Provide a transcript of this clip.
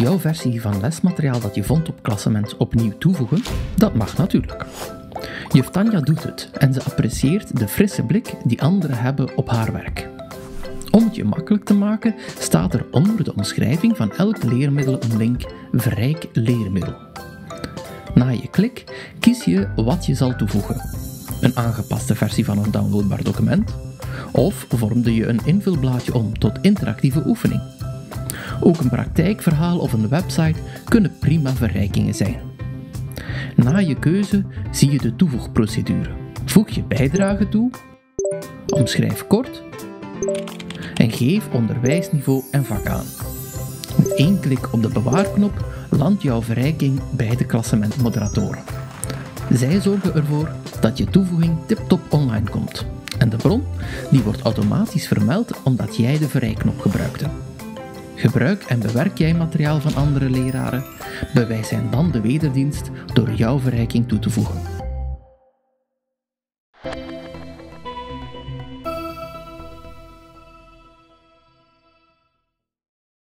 Jouw versie van lesmateriaal dat je vond op Klassement opnieuw toevoegen? Dat mag natuurlijk. Juf Tanja doet het en ze apprecieert de frisse blik die anderen hebben op haar werk. Om het je makkelijk te maken, staat er onder de omschrijving van elk leermiddel een link Verrijk leermiddel. Na je klik kies je wat je zal toevoegen. Een aangepaste versie van een downloadbaar document, of vormde je een invulblaadje om tot interactieve oefening. Ook een praktijkverhaal of een website kunnen prima verrijkingen zijn. Na je keuze zie je de toevoegprocedure. Voeg je bijdrage toe, omschrijf kort en geef onderwijsniveau en vak aan. Met één klik op de bewaarknop landt jouw verrijking bij de klassementmoderatoren. Zij zorgen ervoor dat je toevoeging tip-top online komt. En de bron die wordt automatisch vermeld omdat jij de verrijknop gebruikte. Gebruik en bewerk jij materiaal van andere leraren? Bewijs hen dan de wederdienst door jouw verrijking toe te voegen.